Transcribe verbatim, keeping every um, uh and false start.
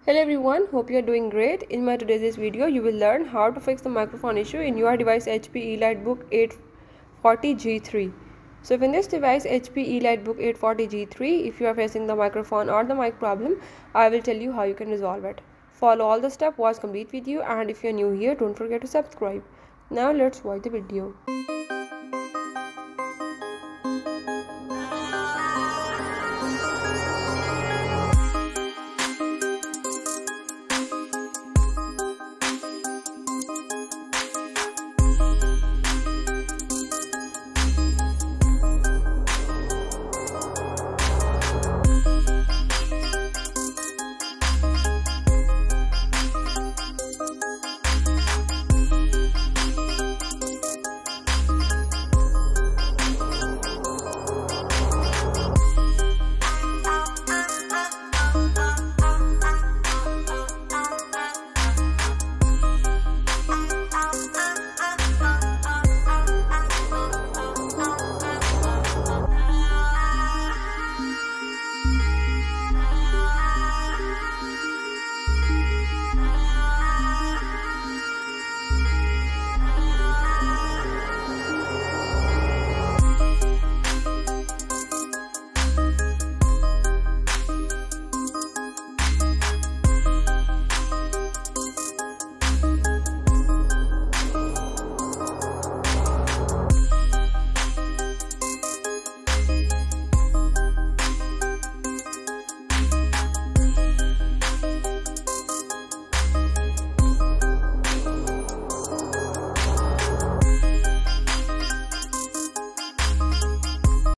Hello everyone, hope you are doing great. In my today's video, you will learn how to fix the microphone issue in your device H P Elitebook eight forty G three. So if in this device H P Elitebook eight forty G three, if you are facing the microphone or the mic problem, I will tell you how you can resolve it. Follow all the steps, watch complete video, and if you are new here, don't forget to subscribe. Now let's watch the video.